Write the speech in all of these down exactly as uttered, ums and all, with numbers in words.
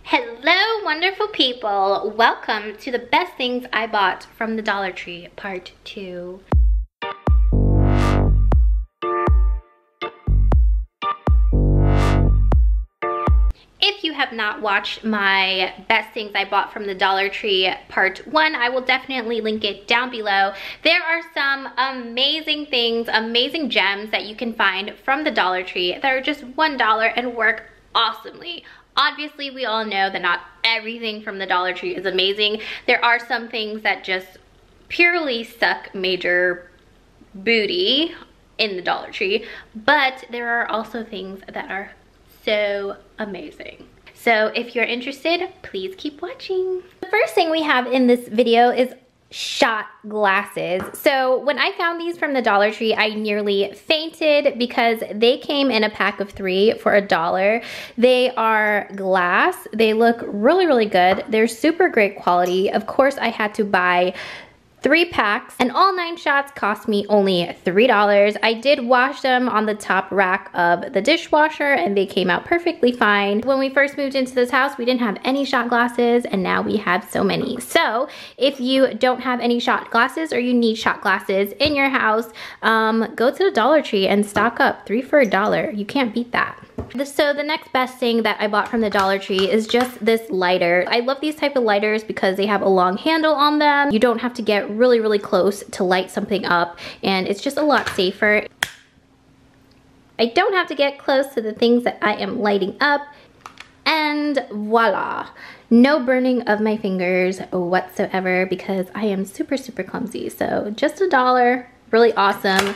Hello, wonderful people. Welcome to the best things I bought from the Dollar Tree, part two. If you have not watched my best things I bought from the Dollar Tree part one, I will definitely link it down below. There are some amazing things, amazing gems that you can find from the Dollar Tree that are just one dollar and work awesomely. Obviously, we all know that not everything from the Dollar Tree is amazing. There are some things that just purely suck major booty in the Dollar Tree, but there are also things that are so amazing. So if you're interested, please keep watching. The first thing we have in this video is shot glasses. So when I found these from the Dollar Tree, I nearly fainted because they came in a pack of three for a dollar. They are glass. They look really, really good. They're super great quality. Of course, I had to buy three packs, and all nine shots cost me only three dollars. I did wash them on the top rack of the dishwasher and they came out perfectly fine. When we first moved into this house, we didn't have any shot glasses, and now we have so many. So if you don't have any shot glasses or you need shot glasses in your house, um, go to the Dollar Tree and stock up. Three for a dollar. You can't beat that. So the next best thing that I bought from the Dollar Tree is just this lighter. I love these type of lighters because they have a long handle on them. You don't have to get really, really close to light something up, and it's just a lot safer. I don't have to get close to the things that I am lighting up, and voila. No burning of my fingers whatsoever because I am super, super clumsy. So just a dollar, really awesome.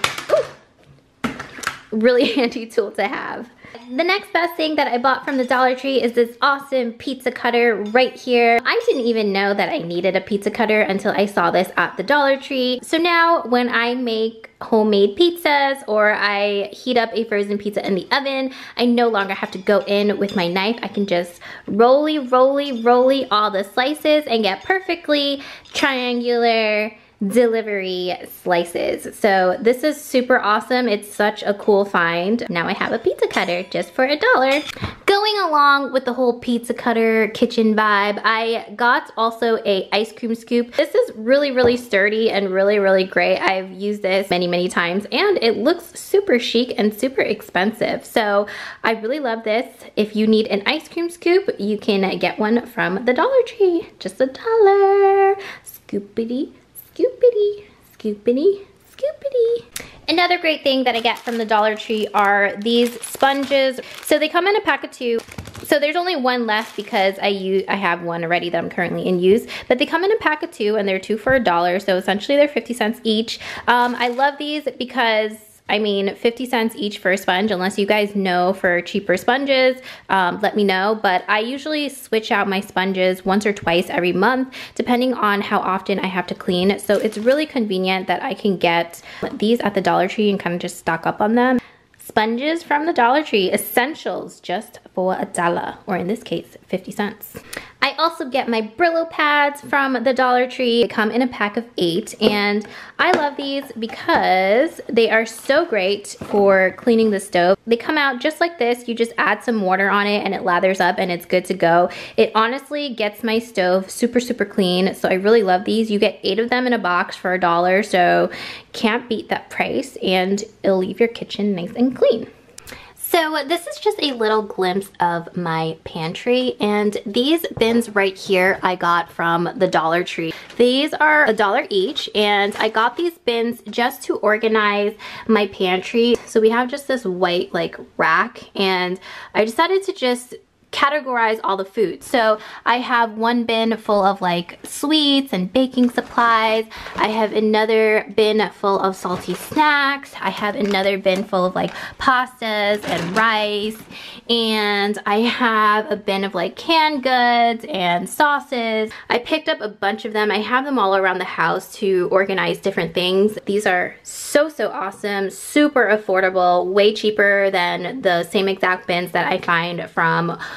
Ooh. Really handy tool to have. The next best thing that I bought from the Dollar Tree is this awesome pizza cutter right here. I didn't even know that I needed a pizza cutter until I saw this at the Dollar Tree. So now when I make homemade pizzas or I heat up a frozen pizza in the oven, I no longer have to go in with my knife. I can just roly, roly, roly all the slices and get perfectly triangular delivery slices. So this is super awesome. It's such a cool find. Now I have a pizza cutter just for a dollar. Going along with the whole pizza cutter kitchen vibe, I got also a ice cream scoop. This is really, really sturdy and really, really great. I've used this many, many times and it looks super chic and super expensive. So I really love this. If you need an ice cream scoop, you can get one from the Dollar Tree. Just a dollar. Scoopity. Scoopity, scoopity, scoopity. Another great thing that I get from the Dollar Tree are these sponges. So they come in a pack of two. So there's only one left because I use I have one already that I'm currently in use. But they come in a pack of two and they're two for a dollar. So essentially they're fifty cents each. Um, I love these because I mean, fifty cents each for a sponge. Unless you guys know for cheaper sponges, um, let me know. But I usually switch out my sponges once or twice every month, depending on how often I have to clean. So it's really convenient that I can get these at the Dollar Tree and kind of just stock up on them. Sponges from the Dollar Tree, essentials just for a dollar, or in this case, fifty cents. I also get my Brillo pads from the Dollar Tree. They come in a pack of eight, and I love these because they are so great for cleaning the stove. They come out just like this. You just add some water on it and it lathers up and it's good to go. It honestly gets my stove super, super clean, so I really love these. You get eight of them in a box for a dollar, so can't beat that price, and it'll leave your kitchen nice and clean. So this is just a little glimpse of my pantry, and these bins right here I got from the Dollar Tree. These are a dollar each, and I got these bins just to organize my pantry. So we have just this white like rack, and I decided to just categorize all the food. So I have one bin full of like sweets and baking supplies. I have another bin full of salty snacks. I have another bin full of like pastas and rice. And I have a bin of like canned goods and sauces. I picked up a bunch of them. I have them all around the house to organize different things. These are so, so awesome, super affordable, way cheaper than the same exact bins that I find from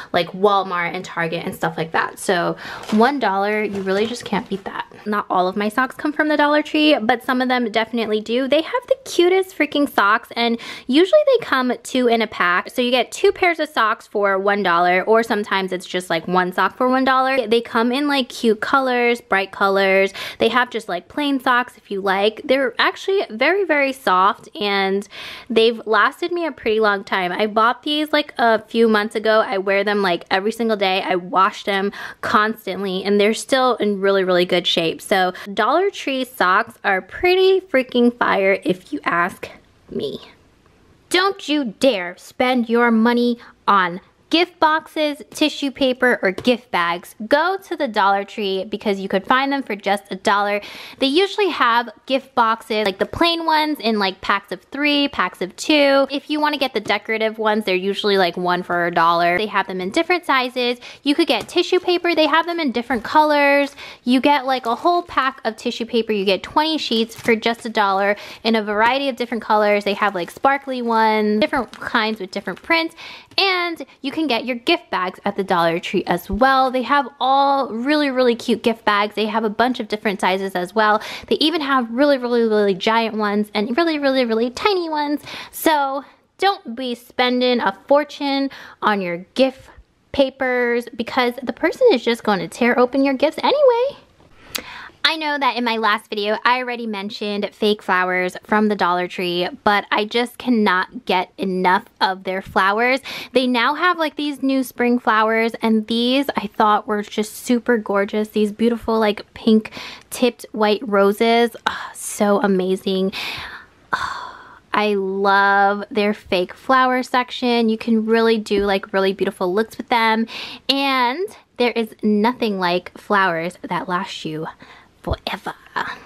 like Walmart and Target and stuff like that. So one dollar, you really just can't beat that. Not all of my socks come from the Dollar Tree, but some of them definitely do. They have the cutest freaking socks, and usually they come two in a pack. So you get two pairs of socks for one dollar, or sometimes it's just like one sock for one dollar. They come in like cute colors, bright colors. They have just like plain socks if you like. They're actually very, very soft, and they've lasted me a pretty long time. I bought these like a few months ago. I wear them like every single day. I wash them constantly, and they're still in really, really good shape. So Dollar Tree socks are pretty freaking fire if you ask me. Don't you dare spend your money on gift boxes, tissue paper, or gift bags. Go to the Dollar Tree because you could find them for just a dollar. They usually have gift boxes, like the plain ones in like packs of three, packs of two. If you want to get the decorative ones, they're usually like one for a dollar. They have them in different sizes. You could get tissue paper. They have them in different colors. You get like a whole pack of tissue paper. You get twenty sheets for just a dollar in a variety of different colors. They have like sparkly ones, different kinds with different prints, and you can get your gift bags at the Dollar Tree as well. They have all really, really cute gift bags. They have a bunch of different sizes as well. They even have really, really, really giant ones and really, really, really tiny ones. So don't be spending a fortune on your gift papers because the person is just going to tear open your gifts anyway. I know that in my last video, I already mentioned fake flowers from the Dollar Tree, but I just cannot get enough of their flowers. They now have like these new spring flowers, and these I thought were just super gorgeous. These beautiful like pink tipped white roses. Oh, so amazing. Oh, I love their fake flower section. You can really do like really beautiful looks with them, and there is nothing like flowers that last you forever.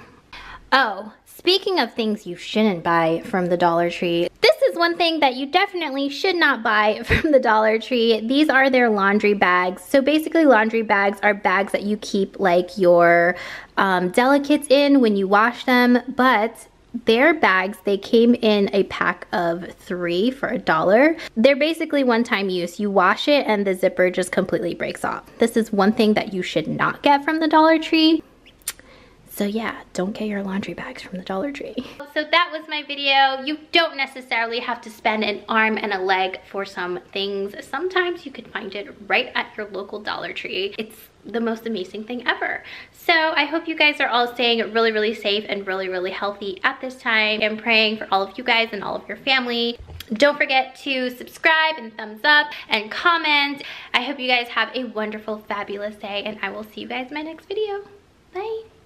Oh, speaking of things you shouldn't buy from the Dollar Tree, this is one thing that you definitely should not buy from the Dollar Tree. These are their laundry bags. So basically laundry bags are bags that you keep like your um, delicates in when you wash them, but their bags, they came in a pack of three for a dollar. They're basically one-time use. You wash it and the zipper just completely breaks off. This is one thing that you should not get from the Dollar Tree. So yeah, don't get your laundry bags from the Dollar Tree. So that was my video. You don't necessarily have to spend an arm and a leg for some things. Sometimes you can find it right at your local Dollar Tree. It's the most amazing thing ever. So I hope you guys are all staying really, really safe and really, really healthy at this time. I'm praying for all of you guys and all of your family. Don't forget to subscribe and thumbs up and comment. I hope you guys have a wonderful, fabulous day, and I will see you guys in my next video. Bye.